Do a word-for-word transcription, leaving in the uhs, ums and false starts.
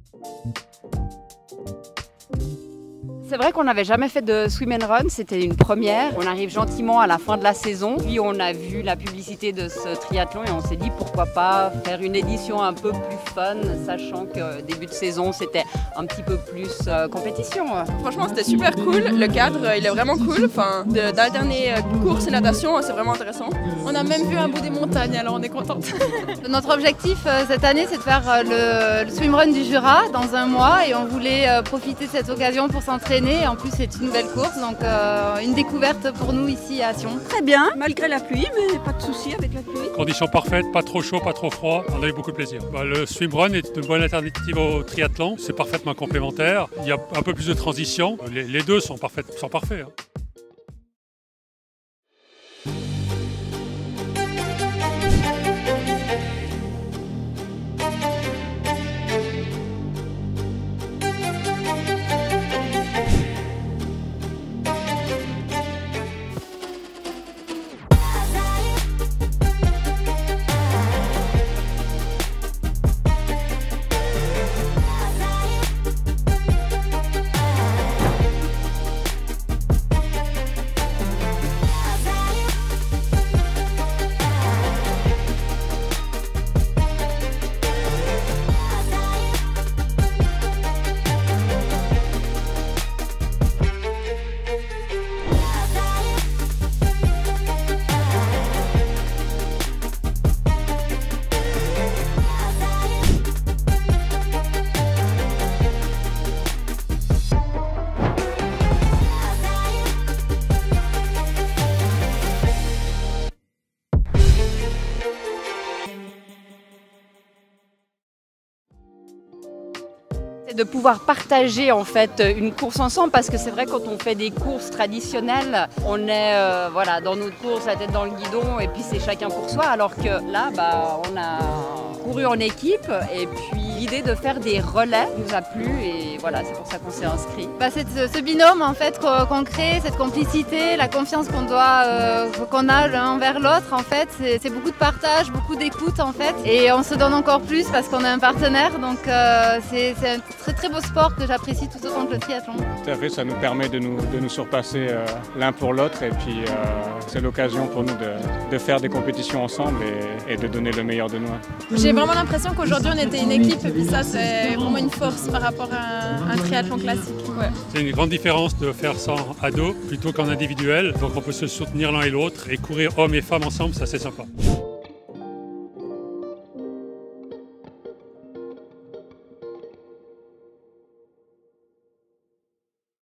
C'est vrai qu'on n'avait jamais fait de swim and run, c'était une première. On arrive gentiment à la fin de la saison, puis on a vu la publicité de ce triathlon et on s'est dit pourquoi pas faire une édition un peu plus fun, sachant que début de saison c'était un petit peu plus euh, compétition. Franchement c'était super cool, le cadre il est vraiment cool, enfin, d'alterner course et natation c'est vraiment intéressant. On a même vu un bout des montagnes alors on est contente. Notre objectif euh, cette année c'est de faire euh, le, le swimrun du Jura dans un mois et on voulait euh, profiter de cette occasion pour s'entraîner. En plus, c'est une nouvelle course, donc euh, une découverte pour nous ici à Sion. Très bien, malgré la pluie, mais pas de souci avec la pluie. Conditions parfaites, pas trop chaud, pas trop froid, on a eu beaucoup de plaisir. Bah, le swimrun est une bonne alternative au triathlon, c'est parfaitement complémentaire. Il y a un peu plus de transition, les, les deux sont, parfaites, sont parfaits. Hein. De pouvoir partager en fait une course ensemble, parce que c'est vrai quand on fait des courses traditionnelles, on est euh, voilà, dans notre course, la tête dans le guidon et puis c'est chacun pour soi, alors que là bah, on a couru en équipe et puis l'idée de faire des relais nous a plu et voilà, c'est pour ça qu'on s'est inscrit. Bah, c'est ce binôme en fait qu'on crée, cette complicité, la confiance qu'on doit, euh, qu'on a l'un envers l'autre en fait, c'est beaucoup de partage, beaucoup d'écoute en fait et on se donne encore plus parce qu'on a un partenaire, donc euh, c'est un très très beau sport que j'apprécie tout autant que le triathlon. Tout à fait, ça nous permet de nous, de nous surpasser euh, l'un pour l'autre et puis euh, c'est l'occasion pour nous de, de faire des compétitions ensemble et, et de donner le meilleur de nous. J'ai vraiment l'impression qu'aujourd'hui on était une équipe et puis ça c'est vraiment une force par rapport à un, un triathlon classique. Ouais. C'est une grande différence de faire ça à dos plutôt qu'en individuel, donc on peut se soutenir l'un et l'autre et courir hommes et femmes ensemble, ça c'est sympa.